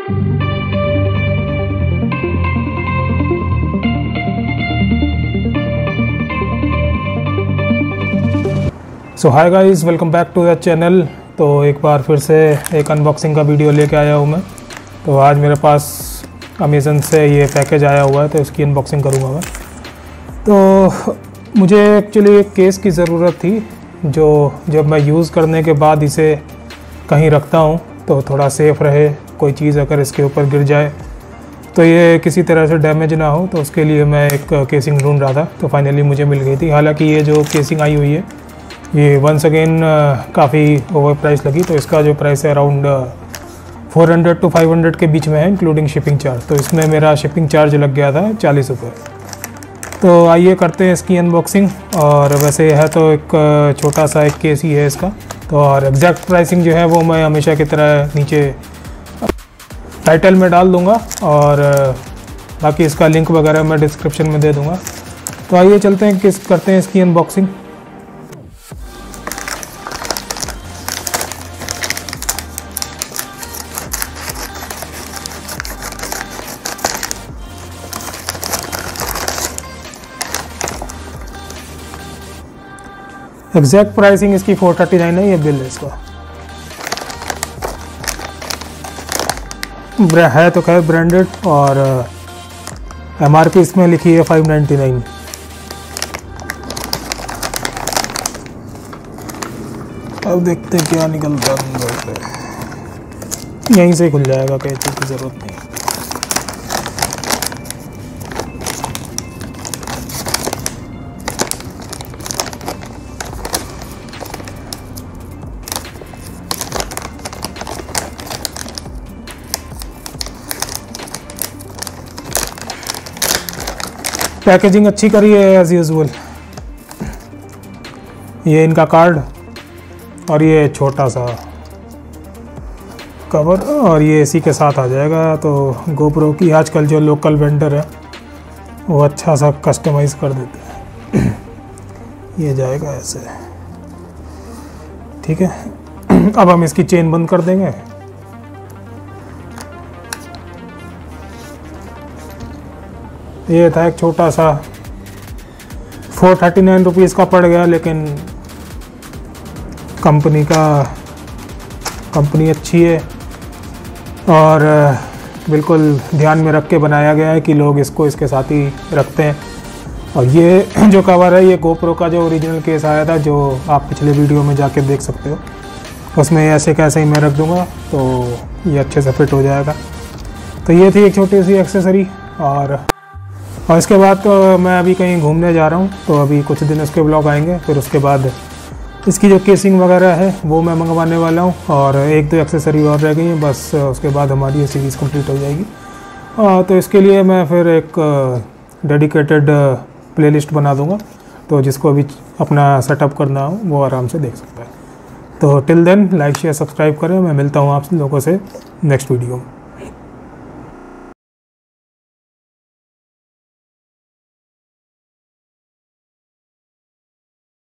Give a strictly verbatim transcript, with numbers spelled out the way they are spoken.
So hi guys, welcome back to the channel. तो एक बार फिर से एक अनबॉक्सिंग का वीडियो लेके आया हूँ मैं। तो आज मेरे पास अमेज़न से ये पैकेज आया हुआ है, तो इसकी अनबॉक्सिंग करूँगा मैं। तो मुझे एक्चुअली एक केस की ज़रूरत थी, जो जब मैं यूज़ करने के बाद इसे कहीं रखता हूँ तो थोड़ा सेफ़ रहे। कोई चीज़ अगर इसके ऊपर गिर जाए तो ये किसी तरह से डैमेज ना हो, तो उसके लिए मैं एक केसिंग ढूंढ रहा था। तो फाइनली मुझे मिल गई थी। हालांकि ये जो केसिंग आई हुई है ये वंस अगेन काफ़ी ओवर प्राइस लगी। तो इसका जो प्राइस है around four hundred to five hundred के बीच में है, इंक्लूडिंग शिपिंग चार्ज। तो इसमें मेरा शिपिंग चार्ज लग गया था चालीस रुपये। तो आइए करते हैं इसकी अनबॉक्सिंग। और वैसे है तो एक छोटा सा एक केस ही है इसका। तो और एग्जैक्ट प्राइसिंग जो है वो मैं हमेशा की तरह नीचे टाइटल में डाल दूँगा, और बाकी इसका लिंक वगैरह मैं डिस्क्रिप्शन में दे दूँगा। तो आइए चलते हैं, किस करते हैं इसकी अनबॉक्सिंग। एग्जैक्ट प्राइसिंग इसकी फोर थर्टी नाइन है, ये बिल है इसका। है तो खैर ब्रांडेड, और एम आर पी इसमें लिखी है फाइव नाइन्टी नाइन। अब देखते हैं क्या निकलता है अंदर से। यहीं से खुल जाएगा, कैंची की ज़रूरत नहीं। पैकेजिंग अच्छी करी है एज यूजुअल। ये इनका कार्ड, और ये छोटा सा कवर, और ये इसी के साथ आ जाएगा। तो गोप्रो की आजकल जो लोकल वेंडर है वो अच्छा सा कस्टमाइज़ कर देते हैं। ये जाएगा ऐसे, ठीक है। अब हम इसकी चेन बंद कर देंगे। ये था एक छोटा सा, फोर थर्टी नाइन रुपीज़ का पड़ गया, लेकिन कंपनी का कंपनी अच्छी है, और बिल्कुल ध्यान में रख के बनाया गया है कि लोग इसको इसके साथ ही रखते हैं। और ये जो कवर है ये गोप्रो का जो ओरिजिनल केस आया था, जो आप पिछले वीडियो में जाके देख सकते हो, उसमें ऐसे कैसे ही मैं रख दूँगा तो ये अच्छे से फिट हो जाएगा। तो ये थी एक छोटी सी एक्सेसरी। और और इसके बाद तो मैं अभी कहीं घूमने जा रहा हूँ, तो अभी कुछ दिन उसके ब्लॉग आएंगे। फिर उसके बाद इसकी जो केसिंग वगैरह है वो मैं मंगवाने वाला हूँ, और एक दो एक्सेसरी और रह गई हैं बस। उसके बाद हमारी ये सीरीज़ कंप्लीट हो जाएगी। तो इसके लिए मैं फिर एक डेडिकेटेड प्लेलिस्ट बना दूँगा, तो जिसको अभी अपना सेटअप करना हो वो आराम से देख सकता है। तो till then like share subscribe करें। मैं मिलता हूँ आप लोगों से नेक्स्ट वीडियो में।